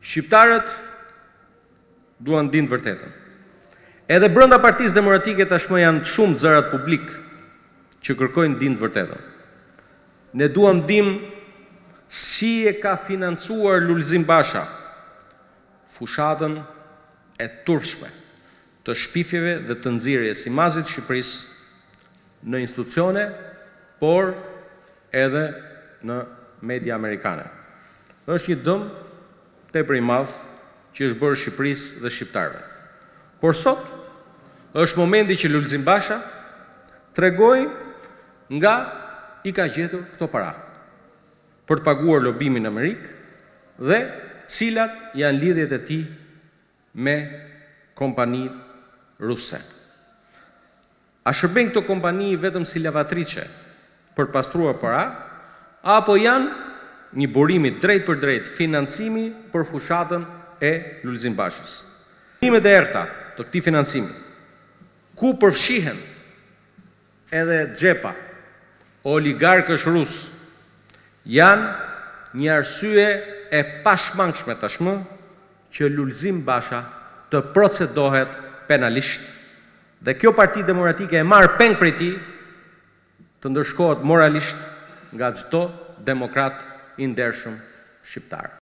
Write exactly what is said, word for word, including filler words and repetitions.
Shqiptarët duan dinë vërtetën. Edhe brenda Partisë Demokratike tashmë janë shumë zërat publik që kërkojnë dinë vërtetën. Ne duam dim si e ka financuar Lulzim Basha fushatën e turpshme të shpifjeve dhe të nxirjes së imazhit të Shqipërisë në institucione, por edhe në media amerikane. Është një dëm tepër i madh që është bërë Shqipërisë dhe shqiptarëve. Por sot është momenti që Lulzim Basha tregoj nga i ka gjetur këto para për të paguar lobimin në Amerikë dhe cilat janë lidhjet e tij me kompani ruse. A shërben këto kompani vetëm si lavatriçe për të pastruar para, apo janë një burimi drejt për drejt financimi për fushatën e Lulzim Bashës? Burimet e errta të këtij financimi, ku përfshihen edhe xhepa oligarkësh rus, janë një arsye e pashmangshme tashmë që Lulzim Basha të procedohet penalisht dhe kjo Parti Demokratike e marr peng prej tij të ndërshkohet moralisht nga çdo demokrat i ndershëm shqiptar.